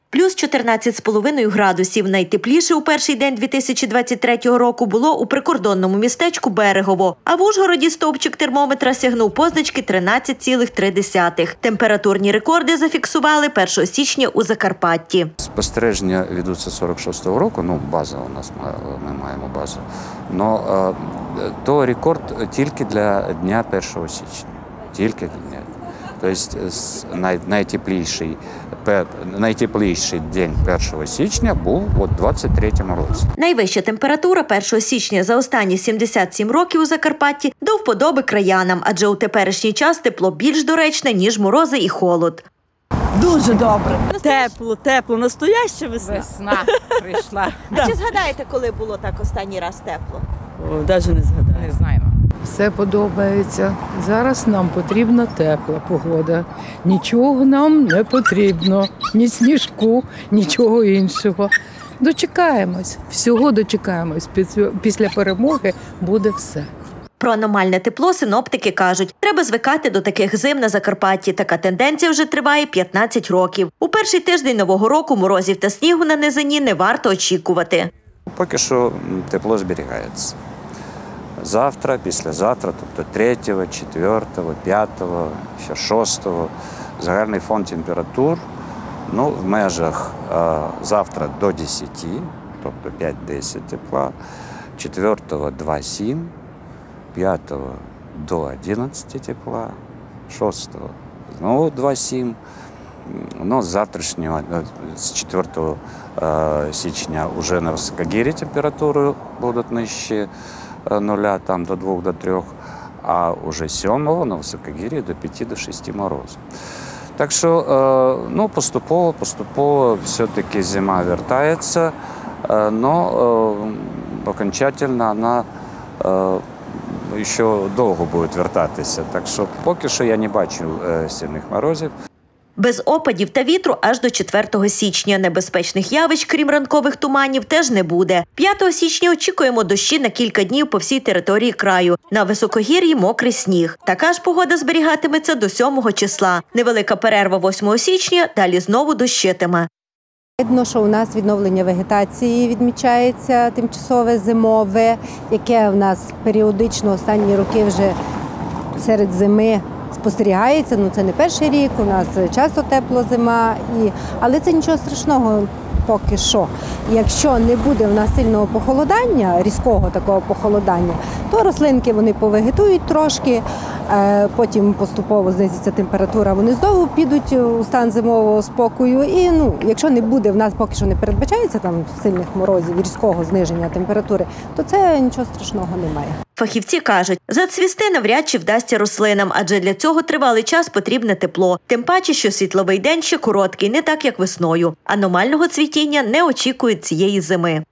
Плюс 14,5 градусів. Найтепліше у перший день 2023 року було у прикордонному містечку Берегово. А в Ужгороді стовпчик термометра сягнув позначки 13,3. Температурні рекорди зафіксували 1 січня у Закарпатті. Спостереження ведуться 46-го року, база у нас, ми маємо базу. Но то рекорд тільки для дня 1 січня. Тільки для дня. Тобто найтепліший день 1 січня був у 23-му році. Найвища температура 1 січня за останні 77 років у Закарпатті до вподоби краянам, адже у теперішній час тепло більш доречне, ніж морози і холод. Дуже добре. Тепло, настояща весна. Весна прийшла. А чи згадаєте, коли було так останній раз тепло? Навіть не згадаю. Не знаємо. Все подобається. Зараз нам потрібна тепла погода. Нічого нам не потрібно. Ні сніжку, нічого іншого. Дочекаємось. Всього дочекаємось. Після перемоги буде все. Про аномальне тепло синоптики кажуть, треба звикати до таких зим на Закарпатті. Така тенденція вже триває 15 років. У перший тиждень Нового року морозів та снігу на низині не варто очікувати. Поки що тепло зберігається. Завтра, післязавтра, тобто 3, 4, 5, ще 6 загальний фон температур в межах завтра до 10, тобто 5-10 тепла, 4 – 2-7, 5 до 11 тепла, 6 знову 2-7. З завтрашнього, з 4 січня вже на Високогір'ї температури будуть нижчі 0, там до 2, до 3, а вже 7-го на Високогір'ї до 5, до 6 морозів. Так що, поступово все-таки зима вертається, але окончательно вона ще довго буде вертатися. Так що поки що я не бачу сильних морозів. Без опадів та вітру аж до 4 січня. Небезпечних явищ, крім ранкових туманів, теж не буде. 5 січня очікуємо дощі на кілька днів по всій території краю. На Високогір'ї мокрий сніг. Така ж погода зберігатиметься до 7 числа. Невелика перерва 8 січня, далі знову дощитиме. Видно, що у нас відновлення вегетації відмічається тимчасове зимове, яке в нас періодично останні роки вже серед зими спостерігається. Це не перший рік, у нас часто тепла зима, але це нічого страшного поки що. Якщо не буде в нас сильного похолодання, різкого такого похолодання, то рослинки вони повегетують трошки, потім поступово знизиться температура, вони знову підуть у стан зимового спокою. І якщо не буде, в нас поки що не передбачається там сильних морозів, різкого зниження температури, то це нічого страшного немає. Фахівці кажуть, зацвісти навряд чи вдасться рослинам, адже для цього тривалий час потрібне тепло. Тим паче, що світловий день ще короткий, не так як весною. Аномального цвітіння не очікують цієї зими.